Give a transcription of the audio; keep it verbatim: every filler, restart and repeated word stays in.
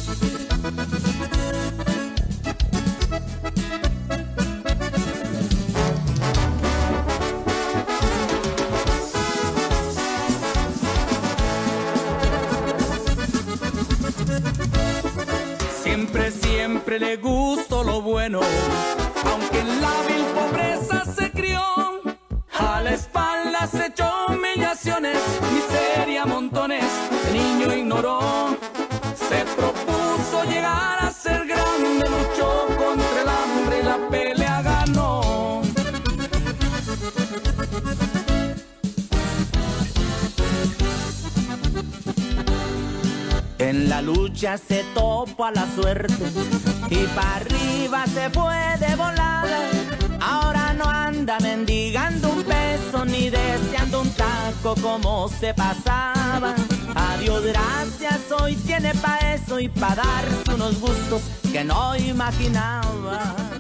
Siempre, siempre le gustó lo bueno, aunque en la vil pobreza se crió. A la espalda se echó humillaciones, miseria, montones, de niño ignoró. Se propuso llegar a ser grande, luchó contra el hambre y la pelea ganó. En la lucha se topa la suerte y para arriba se puede volar. Ahora no anda mendigando un peso ni deseando un taco como se pasaba. A Dios gracias, hoy tiene pa' eso y pa' darse unos gustos que no imaginaba.